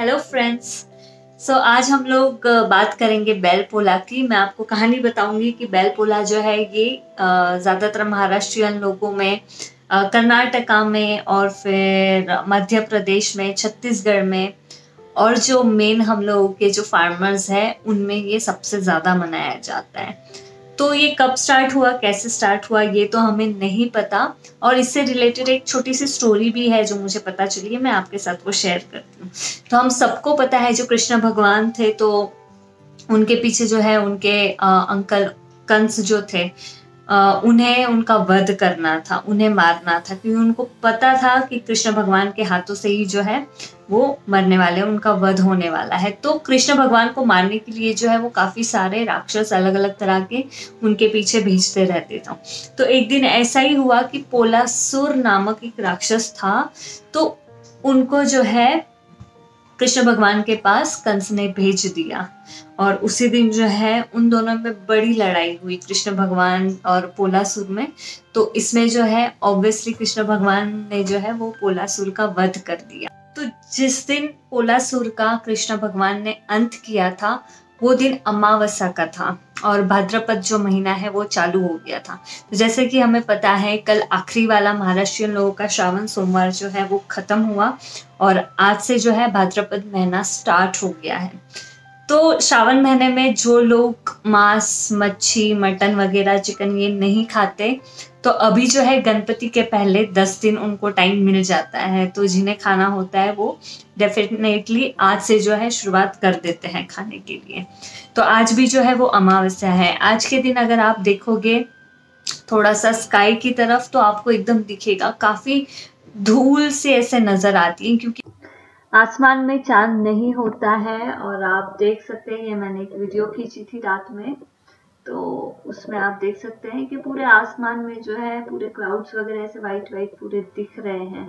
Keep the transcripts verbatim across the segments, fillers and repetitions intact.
Hello friends. सो आज हम लोग अ, बात करेंगे बेल पोला की। मैं आपको कहानी बताऊंगी कि बेल पोला जो है ये अ, ज़्यादातर महाराष्ट्रियन लोगों में, अ, कर्नाटका में और फिर मध्य प्रदेश में, छत्तीसगढ़ में और जो मेन हम लोगों के जो फार्मर्स हैं उनमें ये सबसे ज़्यादा मनाया जाता है। तो ये कब स्टार्ट हुआ, कैसे स्टार्ट हुआ, ये तो हमें नहीं पता। और इससे रिलेटेड एक छोटी सी स्टोरी भी है जो मुझे पता चली है, मैं आपके साथ वो शेयर करती हूँ। तो हम सबको पता है जो कृष्ण भगवान थे, तो उनके पीछे जो है उनके अ, अंकल कंस जो थे, अ, उन्हें उनका वध करना था, उन्हें मारना था, क्योंकि उनको पता था कि कृष्ण भगवान के हाथों से ही जो है वो मरने वाले हैं, उनका वध होने वाला है। तो कृष्ण भगवान को मारने के लिए जो है वो काफी सारे राक्षस अलग अलग तरह के उनके पीछे भेजते रहते थे। तो एक दिन ऐसा ही हुआ कि पोलासुर नामक एक राक्षस था, तो उनको जो है कृष्ण भगवान के पास कंस ने भेज दिया। और उसी दिन जो है उन दोनों में बड़ी लड़ाई हुई, कृष्ण भगवान और पोलासुर में। तो इसमें जो है ऑब्वियसली कृष्ण भगवान ने जो है वो पोलासुर का वध कर दिया। तो जिस दिन पोलासुर का कृष्ण भगवान ने अंत किया था वो दिन अमावस्या का था और भाद्रपद जो महीना है वो चालू हो गया था। तो जैसे कि हमें पता है कल आखिरी वाला महाराष्ट्रियन लोगों का श्रावण सोमवार जो है वो खत्म हुआ और आज से जो है भाद्रपद महीना स्टार्ट हो गया है। तो श्रावण महीने में जो लोग मांस, मच्छी, मटन वगैरह, चिकन ये नहीं खाते, तो अभी जो है गणपति के पहले दस दिन उनको टाइम मिल जाता है। तो जिन्हें खाना होता है वो डेफिनेटली आज से जो है शुरुआत कर देते हैं खाने के लिए। तो आज भी जो है वो अमावस्या है। आज के दिन अगर आप देखोगे थोड़ा सा स्काई की तरफ तो आपको एकदम दिखेगा, काफी धूल से ऐसे नजर आती है क्योंकि आसमान में चांद नहीं होता है। और आप देख सकते हैं, ये मैंने एक वीडियो खींची थी रात में, तो उसमें आप देख सकते हैं कि पूरे आसमान में जो है पूरे क्लाउड्स वगैरह ऐसे वाइट वाइट पूरे दिख रहे हैं।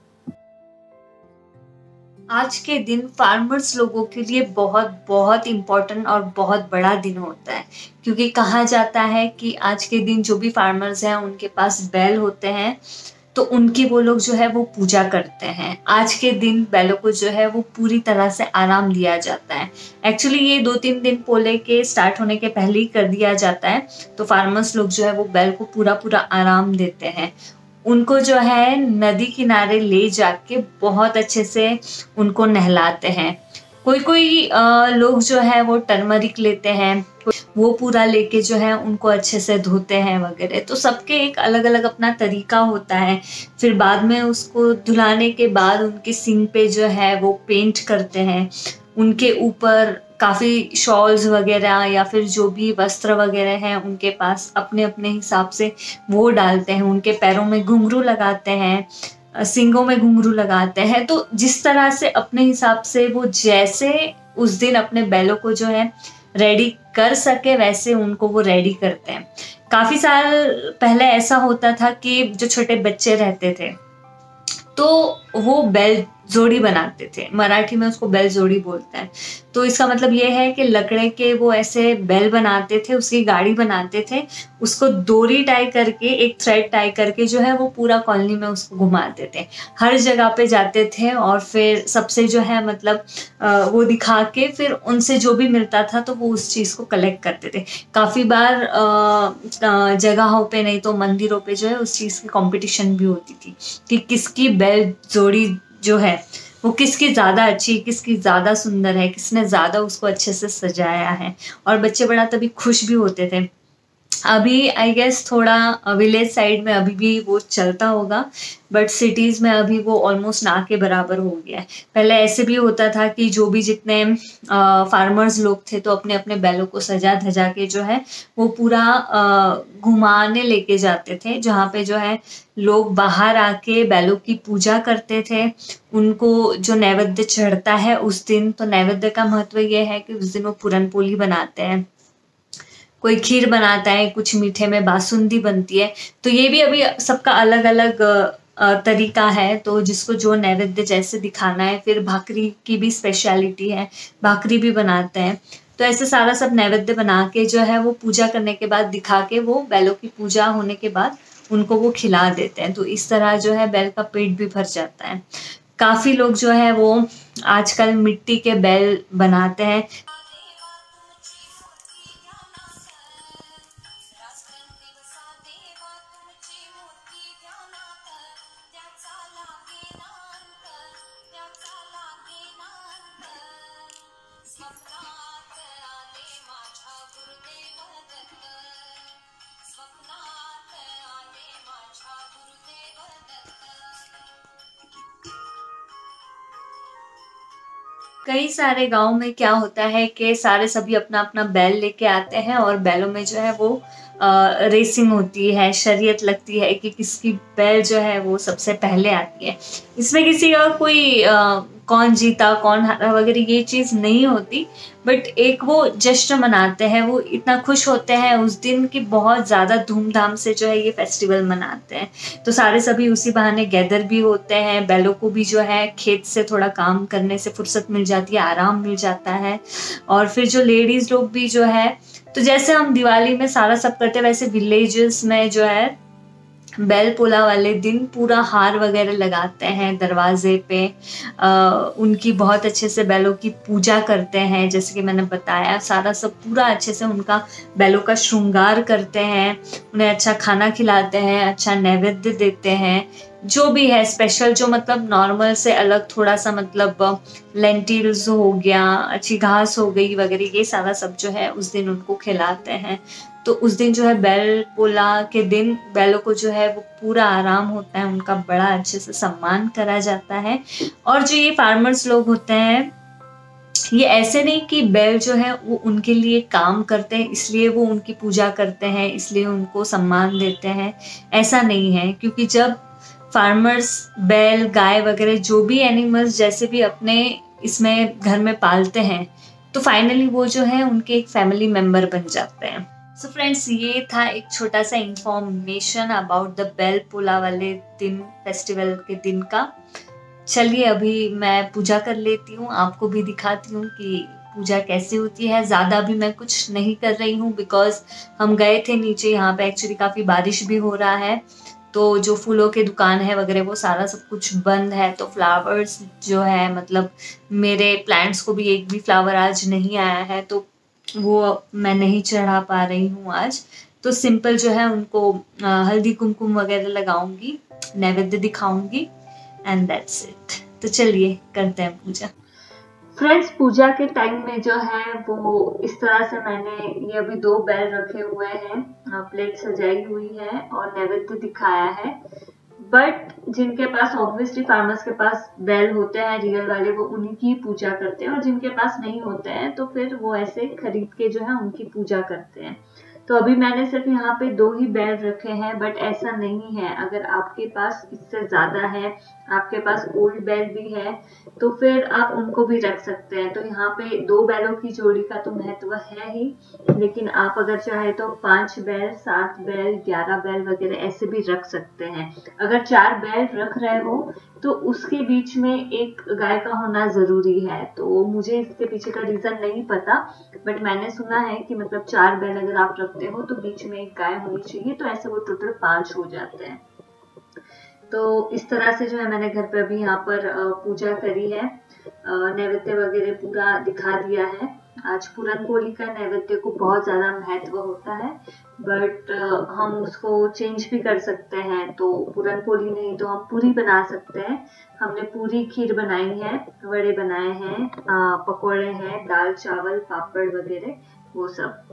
आज के दिन फार्मर्स लोगों के लिए बहुत बहुत इम्पोर्टेंट और बहुत बड़ा दिन होता है, क्योंकि कहा जाता है कि आज के दिन जो भी फार्मर्स हैं उनके पास बैल होते हैं, तो उनकी वो लोग जो है वो पूजा करते हैं। आज के दिन बैलों को जो है वो पूरी तरह से आराम दिया जाता है। एक्चुअली ये दो तीन दिन पोले के स्टार्ट होने के पहले ही कर दिया जाता है। तो फार्मर्स लोग जो है वो बैल को पूरा पूरा आराम देते हैं। उनको जो है नदी किनारे ले जाके बहुत अच्छे से उनको नहलाते हैं। कोई कोई आ, लोग जो है वो टर्मरिक लेते हैं, वो पूरा लेके जो है उनको अच्छे से धोते हैं वगैरह। तो सबके एक अलग अलग अपना तरीका होता है। फिर बाद में उसको धुलाने के बाद उनके सींग पे जो है वो पेंट करते हैं। उनके ऊपर काफ़ी शॉल्स वगैरह या फिर जो भी वस्त्र वगैरह हैं उनके पास अपने अपने हिसाब से वो डालते हैं। उनके पैरों में घुंघरू लगाते हैं, सींगों में घुंघरू लगाते हैं। तो जिस तरह से अपने हिसाब से वो जैसे उस दिन अपने बैलों को जो है रेडी कर सके वैसे उनको वो रेडी करते हैं। काफी साल पहले ऐसा होता था कि जो छोटे बच्चे रहते थे तो वो बैल जोड़ी बनाते थे, मराठी में उसको बैल जोड़ी बोलते हैं। तो इसका मतलब ये है कि लकड़े के वो ऐसे बैल बनाते थे, उसकी गाड़ी बनाते थे, उसको डोरी टाई करके, एक थ्रेड टाई करके जो है वो पूरा कॉलोनी में उसको घुमाते थे, हर जगह पे जाते थे। और फिर सबसे जो है मतलब वो दिखा के फिर उनसे जो भी मिलता था तो वो उस चीज़ को कलेक्ट करते थे। काफ़ी बार जगहों पे नहीं तो मंदिरों पे जो है उस चीज़ की कॉम्पिटिशन भी होती थी कि किसकी बैल जोड़ी जो है वो किसकी ज़्यादा अच्छी, किसकी ज़्यादा सुंदर है, किसने ज़्यादा उसको अच्छे से सजाया है। और बच्चे बड़ा तभी खुश भी होते थे। अभी आई गेस थोड़ा विलेज साइड में अभी भी वो चलता होगा, बट सिटीज़ में अभी वो ऑलमोस्ट ना के बराबर हो गया है। पहले ऐसे भी होता था कि जो भी जितने फार्मर्स लोग थे तो अपने अपने बैलों को सजा धजा के जो है वो पूरा घुमाने लेके जाते थे, जहाँ पे जो है लोग बाहर आके बैलों की पूजा करते थे। उनको जो नैवेद्य चढ़ता है उस दिन, तो नैवेद्य का महत्व ये है कि उस दिन वो पूरन पोली बनाते हैं, कोई खीर बनाता है, कुछ मीठे में बासुंदी बनती है। तो ये भी अभी सबका अलग अलग तरीका है, तो जिसको जो नैवेद्य जैसे दिखाना है। फिर भाकरी की भी स्पेशलिटी है, भाकरी भी बनाते हैं। तो ऐसे सारा सब नैवेद्य बना के जो है वो पूजा करने के बाद दिखा के वो बैलों की पूजा होने के बाद उनको वो खिला देते हैं। तो इस तरह जो है बैल का पेट भी भर जाता है। काफ़ी लोग जो है वो आजकल मिट्टी के बैल बनाते हैं। कई सारे गाँव में क्या होता है कि सारे सभी अपना-अपना बैल लेके आते हैं और बैलों में जो है वो अ, रेसिंग होती है, शर्यत लगती है कि किसकी बैल जो है वो सबसे पहले आती है। इसमें किसी का कोई अ, कौन जीता, कौन हारा वगैरह ये चीज़ नहीं होती, बट एक वो जश्न मनाते हैं, वो इतना खुश होते हैं उस दिन कि बहुत ज़्यादा धूम-धाम से जो है ये फेस्टिवल मनाते हैं। तो सारे सभी उसी बहाने गैदर भी होते हैं, बैलों को भी जो है खेत से थोड़ा काम करने से फुर्सत मिल जाती है, आराम मिल जाता है। और फिर जो लेडीज़ लोग भी जो है, तो जैसे हम दिवाली में सारा सब करते हैं वैसे विलेजेस में जो है बैल पोला वाले दिन पूरा हार वगैरह लगाते हैं दरवाजे पे। अ, उनकी बहुत अच्छे से बैलों की पूजा करते हैं, जैसे कि मैंने बताया सारा सब पूरा अच्छे से उनका बैलों का श्रृंगार करते हैं, उन्हें अच्छा खाना खिलाते हैं, अच्छा नैवेद्य देते हैं, जो भी है स्पेशल, जो मतलब नॉर्मल से अलग थोड़ा सा मतलब लेंटिल्स हो गया, अच्छी घास हो गई वगैरह, ये सारा सब जो है उस दिन उनको खिलाते हैं। तो उस दिन जो है बैल पोला के दिन बैलों को जो है वो पूरा आराम होता है, उनका बड़ा अच्छे से सम्मान करा जाता है। और जो ये फार्मर्स लोग होते हैं, ये ऐसे नहीं कि बैल जो है वो उनके लिए काम करते हैं इसलिए वो उनकी पूजा करते हैं, इसलिए उनको सम्मान देते हैं, ऐसा नहीं है। क्योंकि जब फार्मर्स बैल, गाय वगैरह जो भी एनिमल्स जैसे भी अपने इसमें घर में पालते हैं, तो फाइनली वो जो है उनके एक फैमिली मेंबर बन जाते हैं। सो so फ्रेंड्स, ये था एक छोटा सा इंफॉर्मेशन अबाउट द बैल पोला वाले दिन, फेस्टिवल के दिन का। चलिए अभी मैं पूजा कर लेती हूँ, आपको भी दिखाती हूँ कि पूजा कैसे होती है। ज़्यादा भी मैं कुछ नहीं कर रही हूँ बिकॉज हम गए थे नीचे, यहाँ पे एक्चुअली काफ़ी बारिश भी हो रहा है, तो जो फूलों के दुकान है वगैरह वो सारा सब कुछ बंद है। तो फ्लावर्स जो है मतलब मेरे प्लांट्स को भी एक भी फ्लावर आज नहीं आया है, तो वो मैं नहीं चढ़ा पा रही हूँ आज। तो सिंपल जो है उनको अ, हल्दी कुमकुम वगैरह लगाऊंगी, नैवेद्य दिखाऊंगी एंड दैट्स इट। तो चलिए करते हैं पूजा। फ्रेंड्स, पूजा के टाइम में जो है वो इस तरह से मैंने ये अभी दो बैल रखे हुए हैं, प्लेट सजाई हुई है और नैवेद्य दिखाया है। बट जिनके पास ऑब्वियसली फार्मर्स के पास बैल होते हैं रियल वाले, वो उन्हीं की पूजा करते हैं, और जिनके पास नहीं होते हैं तो फिर वो ऐसे खरीद के जो है उनकी पूजा करते हैं। तो अभी मैंने सिर्फ यहाँ पे दो ही बैल रखे हैं, बट ऐसा नहीं है, अगर आपके पास इससे ज्यादा है, आपके पास ओल्ड बैल भी है, तो फिर आप उनको भी रख सकते हैं। तो यहाँ पे दो बैलों की जोड़ी का तो महत्व है ही, लेकिन आप अगर चाहे तो पांच बैल, सात बैल, ग्यारह बैल वगैरह ऐसे भी रख सकते हैं। अगर चार बैल रख रहे हो तो उसके बीच में एक गाय का होना जरूरी है। तो मुझे इसके पीछे का रीजन नहीं पता, बट मैंने सुना है कि मतलब चार बैल अगर आप रखते हो तो बीच में एक गाय होनी चाहिए, तो ऐसे वो टोटल पांच हो जाते हैं। तो इस तरह से जो है मैंने घर पे अभी यहाँ पर पूजा करी है, नैवेद्य वगैरह पूरा दिखा दिया है। आज पूरन पोली का नैवेद्य को बहुत ज्यादा महत्व होता है, बट हम उसको चेंज भी कर सकते हैं। तो पूरन पोली नहीं तो हम पूरी बना सकते हैं। हमने पूरी खीर बनाई है, वड़े बनाए हैं, पकोड़े हैं, दाल चावल पापड़ वगैरह वो सब।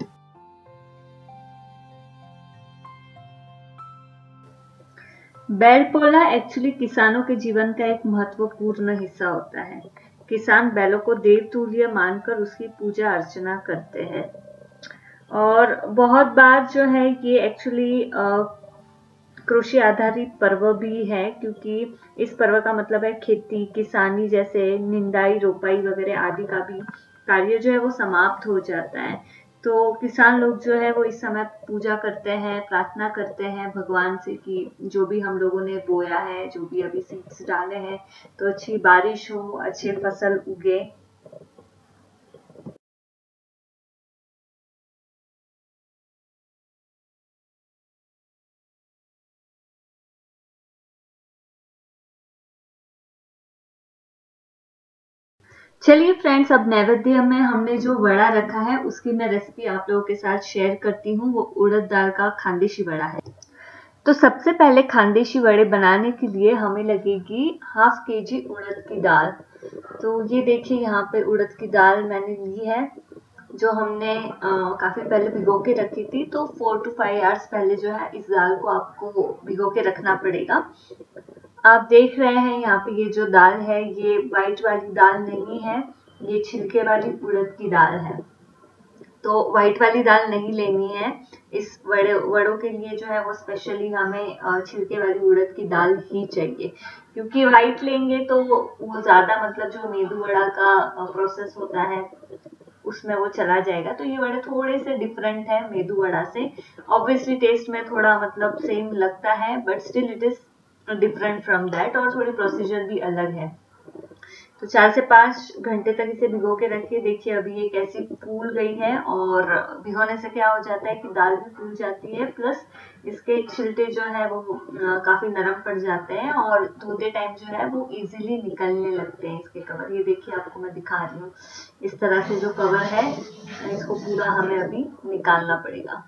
बैल पोला एक्चुअली किसानों के जीवन का एक महत्वपूर्ण हिस्सा होता है। किसान बैलों को देव तुल्य मानकर उसकी पूजा अर्चना करते हैं, और बहुत बार जो है ये एक्चुअली कृषि आधारित पर्व भी है, क्योंकि इस पर्व का मतलब है खेती, किसानी, जैसे निंदाई, रोपाई वगैरह आदि का भी कार्य जो है वो समाप्त हो जाता है। तो किसान लोग जो है वो इस समय पूजा करते हैं, प्रार्थना करते हैं भगवान से कि जो भी हम लोगों ने बोया है, जो भी अभी सीड्स डाले हैं, तो अच्छी बारिश हो, अच्छे फसल उगे। चलिए फ्रेंड्स, अब नैवेद्य में हमने जो वड़ा रखा है उसकी मैं रेसिपी आप लोगों के साथ शेयर करती हूँ। वो उड़द दाल का खानदेशी वड़ा है। तो सबसे पहले खानदेशी वड़े बनाने के लिए हमें लगेगी हाफ के जी उड़द की दाल। तो ये देखिए, यहाँ पे उड़द की दाल मैंने ली है, जो हमने आ, काफी पहले भिगो के रखी थी। तो फोर टू फाइव आवर्स पहले जो है इस दाल को आपको भिगो के रखना पड़ेगा। आप देख रहे हैं यहाँ पे ये जो दाल है, ये व्हाइट वाली दाल नहीं है, ये छिलके वाली उड़द की दाल है। तो व्हाइट वाली दाल नहीं लेनी है। इस वड़े वड़ों के लिए जो है वो स्पेशली हमें छिलके वाली उड़द की दाल ही चाहिए, क्योंकि व्हाइट लेंगे तो वो ज्यादा मतलब जो मेदू वड़ा का प्रोसेस होता है उसमें वो चला जाएगा। तो ये वड़े थोड़े से डिफरेंट है मेदू वड़ा से। ऑब्वियसली टेस्ट में थोड़ा मतलब सेम लगता है, but still it is different from that, और थोड़ी प्रोसीजर भी अलग है। तो चार से पांच घंटे तक इसे भिगो के रखिए। देखिए अभी ये कैसी फूल गई है, और भिगोने से क्या हो जाता है कि दाल भी फूल जाती है, प्लस इसके छिलटे जो है वो आ, काफी नरम पड़ जाते हैं, और धोते टाइम जो है वो इजीली निकलने लगते हैं इसके कवर। ये देखिए आपको मैं दिखा रही हूँ, इस तरह से जो कवर है इसको पूरा हमें अभी निकालना पड़ेगा।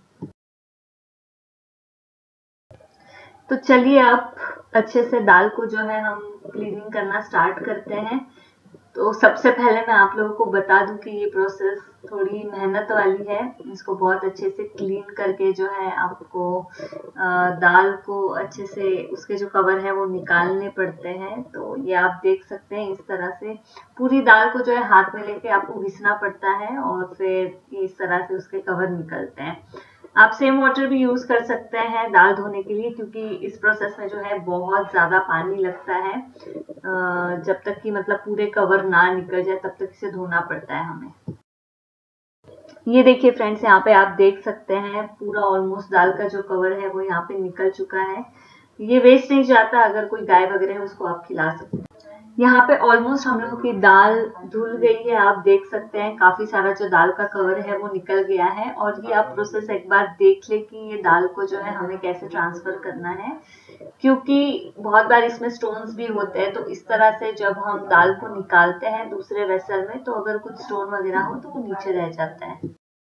तो चलिए आप अच्छे से दाल को जो है हम क्लीनिंग करना स्टार्ट करते हैं। तो सबसे पहले मैं आप लोगों को बता दूं कि ये प्रोसेस थोड़ी मेहनत वाली है। इसको बहुत अच्छे से क्लीन करके जो है आपको दाल को अच्छे से उसके जो कवर है वो निकालने पड़ते हैं। तो ये आप देख सकते हैं, इस तरह से पूरी दाल को जो है हाथ में लेके आपको घिसना पड़ता है, और फिर इस तरह से उसके कवर निकलते हैं। आप सेम वाटर भी यूज कर सकते हैं दाल धोने के लिए, क्योंकि इस प्रोसेस में जो है बहुत ज्यादा पानी लगता है। जब तक कि मतलब पूरे कवर ना निकल जाए तब तक इसे धोना पड़ता है हमें। ये देखिए फ्रेंड्स, यहाँ पे आप देख सकते हैं पूरा ऑलमोस्ट दाल का जो कवर है वो यहाँ पे निकल चुका है। ये वेस्ट नहीं जाता, अगर कोई गाय वगैरह है उसको आप खिला सकते हैं। यहाँ पे ऑलमोस्ट हम लोगों की दाल धुल गई है। आप देख सकते हैं काफी सारा जो दाल का कवर है वो निकल गया है। और ये आप प्रोसेस एक बार देख ले कि ये दाल को जो है हमें कैसे ट्रांसफर करना है, क्योंकि बहुत बार इसमें स्टोन्स भी होते हैं। तो इस तरह से जब हम दाल को निकालते हैं दूसरे वेसल में, तो अगर कुछ स्टोन वगैरह हो तो वो नीचे रह जाता है।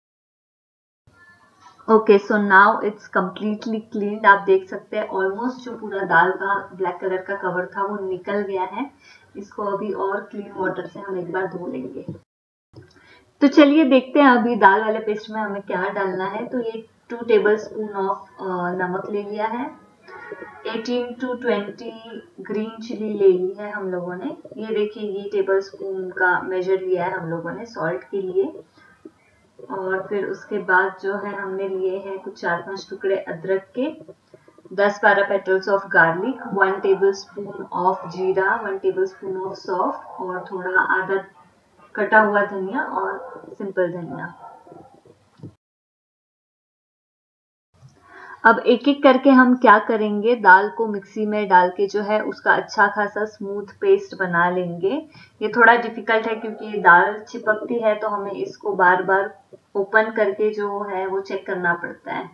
Okay, so now it's completely clean. आप देख सकते हैं ऑलमोस्ट जो पूरा दाल का ब्लैक कलर का कवर था वो निकल गया है। इसको अभी और क्लीन वाटर से हम एक बार धो लेंगे। तो चलिए देखते हैं अभी दाल वाले पेस्ट में हमें क्या डालना है। तो ये टू टेबल स्पून ऑफ नमक ले लिया है, eighteen to twenty green chilli ले ली है हम लोगों ने। ये देखिए ये टेबल स्पून का मेजर लिया है हम लोगों ने सॉल्ट के लिए। और फिर उसके बाद जो है हमने लिए हैं कुछ चार पांच टुकड़े अदरक के, दस बारह petals of garlic, one table spoon of जीरा, वन टेबल स्पून ऑफ सौंफ, और थोड़ा आधा कटा हुआ धनिया और सिंपल धनिया। अब एक एक करके हम क्या करेंगे, दाल को मिक्सी में डाल के जो है उसका अच्छा खासा स्मूथ पेस्ट बना लेंगे। ये थोड़ा डिफिकल्ट है क्योंकि ये दाल चिपकती है, तो हमें इसको बार बार ओपन करके जो है वो चेक करना पड़ता है।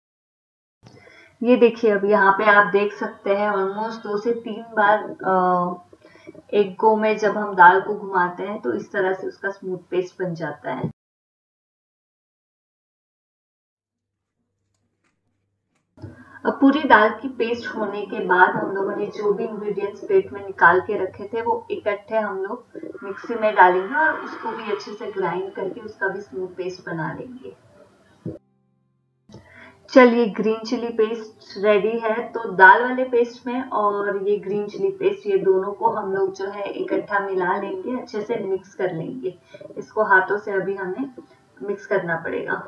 ये देखिए अब यहाँ पे आप देख सकते हैं ऑलमोस्ट दो से तीन बार एक गो में जब हम दाल को घुमाते हैं तो इस तरह से उसका स्मूथ पेस्ट बन जाता है। अब पूरी दाल की पेस्ट होने के बाद हम लोगों ने जो भी इंग्रेडिएंट्स प्लेट में निकाल के रखे थे वो इकट्ठे हम लोग मिक्सी में डालेंगे, और उसको भी अच्छे से ग्राइंड करके उसका भी स्मूथ पेस्ट बना लेंगे। चलिए ग्रीन चिली पेस्ट रेडी है। तो दाल वाले पेस्ट में और ये ग्रीन चिली पेस्ट, ये दोनों को हम लोग जो है इकट्ठा मिला लेंगे, अच्छे से मिक्स कर लेंगे। इसको हाथों से अभी हमें मिक्स करना पड़ेगा।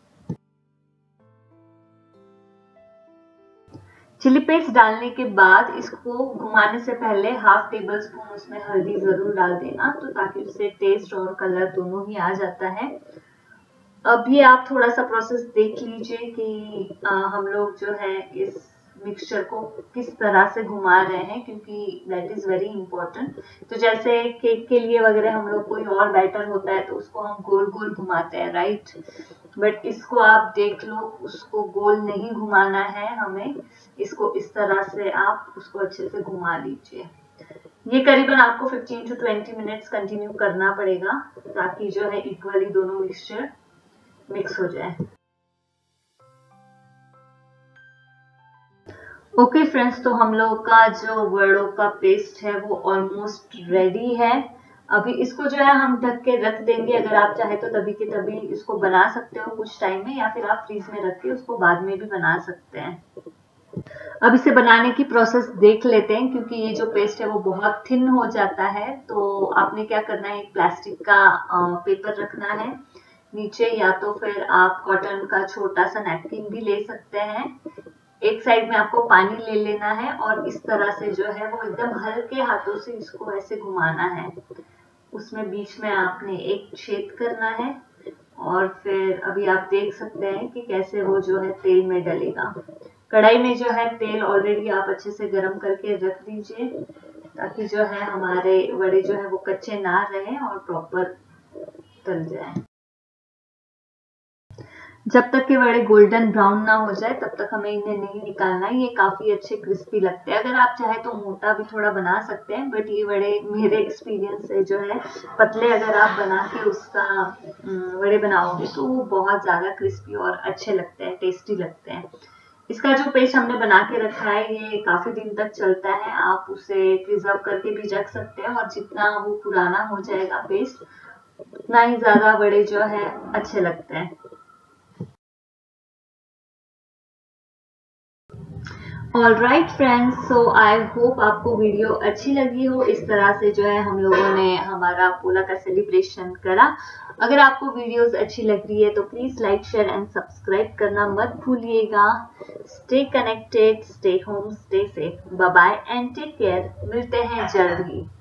चिली पेस्ट डालने के बाद इसको घुमाने से पहले हाफ टेबल स्पून उसमें हल्दी जरूर डाल देना, तो ताकि उससे टेस्ट और कलर दोनों ही आ जाता है। अब ये आप थोड़ा सा प्रोसेस देख लीजिए कि आ, हम लोग जो है इस मिक्सचर को किस तरह से घुमा रहे हैं, क्योंकि दैट इज वेरी इंपॉर्टेंट। तो जैसे केक के लिए वगैरह हम लोग कोई और बैटर होता है तो उसको हम गोल गोल घुमाते हैं, राइट। बट इसको आप देख लो, उसको गोल नहीं घुमाना है हमें, इसको इस तरह से आप उसको अच्छे से घुमा लीजिए। ये करीबन आपको fifteen to twenty minutes continue करना पड़ेगा ताकि जो है इक्वली दोनों मिक्सचर मिक्स हो जाए। ओके फ्रेंड्स, तो हम लोग का जो वड़ों का पेस्ट है वो ऑलमोस्ट रेडी है। अभी इसको जो है हम ढक के रख देंगे। अगर आप चाहे तो तभी के तभी इसको बना सकते हो कुछ टाइम में, या फिर आप फ्रीज में रख के उसको बाद में भी बना सकते हैं। अब इसे बनाने की प्रोसेस देख लेते हैं, क्योंकि ये जो पेस्ट है वो बहुत थिन हो जाता है। तो आपने क्या करना है, एक प्लास्टिक का पेपर रखना है नीचे, या तो फिर आप कॉटन का छोटा सा नैपकिन भी ले सकते हैं। एक साइड में आपको पानी ले लेना है और इस तरह से जो है वो एकदम हल्के हाथों से इसको ऐसे घुमाना है। उसमें बीच में आपने एक छेद करना है और फिर अभी आप देख सकते हैं कि कैसे वो जो है तेल में डलेगा। कढ़ाई में जो है तेल ऑलरेडी आप अच्छे से गर्म करके रख दीजिए, ताकि जो है हमारे वड़े जो है वो कच्चे ना रहे और प्रॉपर तल जाए। जब तक के वड़े गोल्डन ब्राउन ना हो जाए तब तक हमें इन्हें नहीं निकालना है। ये काफी अच्छे क्रिस्पी लगते हैं। अगर आप चाहे तो मोटा भी थोड़ा बना सकते हैं, बट ये वड़े मेरे एक्सपीरियंस से जो है पतले अगर आप बना के उसका वड़े बनाओगे तो वो बहुत ज्यादा क्रिस्पी और अच्छे लगते हैं, टेस्टी लगते हैं। इसका जो पेस्ट हमने बना के रखा है ये काफी दिन तक चलता है। आप उसे प्रिजर्व करके भी रख सकते हैं, और जितना वो पुराना हो जाएगा पेस्ट उतना ही ज्यादा वड़े जो है अच्छे लगते हैं। All right friends, so I hope आपको वीडियो अच्छी लगी हो। इस तरह से जो है हम लोगों ने हमारा पोला का सेलिब्रेशन करा। अगर आपको वीडियोस अच्छी लग रही है तो please like, share and subscribe करना मत भूलिएगा। Stay connected, stay home, stay safe, bye bye and take care. मिलते हैं जल्द ही।